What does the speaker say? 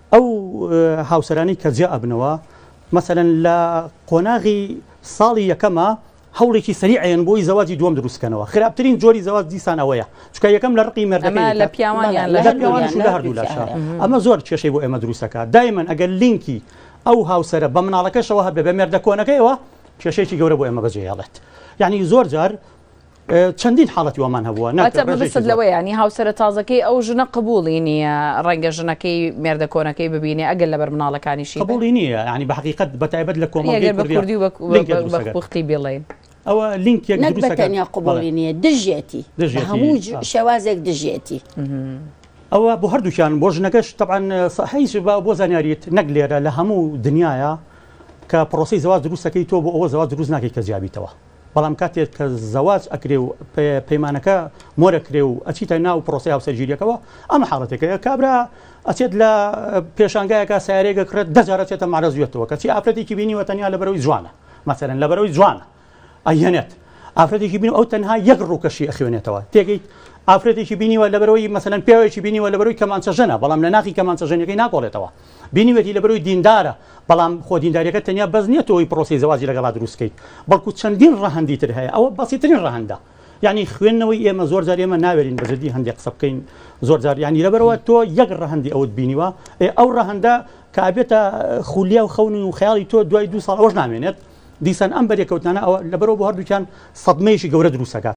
ئەو هاوسەرانی کە جێ ئەبنەوە مەسەلەن لە قۆناغی ساڵی یەکەمە هەوڵێکی سەریعیان بۆی زەواجی دووەم دروستکەنەوە. خراپترین جۆری زەواج دیسان ئەوەیە، چونکە یەکەم لە ڕقی مێردەکەی لە پیاوانیان لە هەردوو لاشە. ئەمە زۆر کێشەی بۆ ئێمە دروستەکە. دایمەن ئەگەر لینکی ئەو هاوسەرە بە مناڵەکەشەوە هەبێ بە مێردە کۆنەکەیەوە کێشەیەکی گەورە بۆ ئێمە بەجێهێڵێت. یعنی زۆر جار چەندین حاڵەتی وەمان هەبووە. بەست لەوە ینی هاوسەرە تازەکەی ئەو ژنە قبوڵی نییە ڕەنگە ژنەکەی مێردە کۆنەکەی ببینێ ئەگەر لەبەر مناڵەکانیشی قبوڵی نییە، ینی بە حەقیقەت بەتایبەت لە کۆمەڵگەی کوردی وەختی بڵێن ئەوە لینکێک بەتەنیا قبوڵی نییە دژێتی هەموو شێوازێک دژێتی. ئەوە بۆ هەردووکیان بۆ ژنەکەش طبعاً هیچ بۆ زانیاریت نەک لێرە لە هەموو دنیاە کە پرۆسی زەواج دروستەکەی تۆ بۆ ئەوە زەواج دروست ناکەی کە جیابیتەوە. بەڵام کاتێک کە زەواج ئەکرێ و پەیمانەکە مۆرەکرێ و ئەچیتە ناو پرۆسی هاوسەرگیریەکەەوە ئەمە حاڵەتێکەیە کابرا ئەچێت لە پێشانگایەکە سیارێکە کرێت دەجارەچێتە مارەزوێتەوە کەچی ئافرەتێکی بینیوە تەنیا لەبەرەوەی جوانە مەسەرەن لەبەرەوەی جوانە ئەهێنێت ئافرەتێکی بین ئەو تەنها یەک ڕووکەشی ئەخوێنێتەوە تێگەیت ئافرەتێکی بینیوە لەبەرەوەی مەسەلەن پیاوێکی بینیوە لەبەرەوەی کەمانچەژەنە بەڵام لە ناخی کەمانچەژەنەکەی ناکۆڵێتەوە بینیوێتی لەبەرەوەی دیندارە بەڵام خۆ دینداریەکە تەنیا بەس نییە تۆی پرۆسی زەواجی لەگەڵا دروستکەیت بەڵکو چەندین ڕەهەندی تر هەیە ئەوە بەسیترین ڕەهەندە. یعنی خوێندنەوەی ئێمە زۆر جار ئێمە ناوێرین بەجددی هەندێک قسە بکەین زۆر جار ینی لەبەرەوە تۆ یەک ڕەهەندی ئەوت بینیوە ئەو ڕەهەندە کابێتە خولیا و خەون و خەیاڵی تۆ دوای 2 ساڵ ئەوەش نامێنێت دیسان ئەم بەرێکەوتانە ئەوە لەبەرەوە بۆ هەردووکیان سەدمەیەکی گەورە دروستەکات.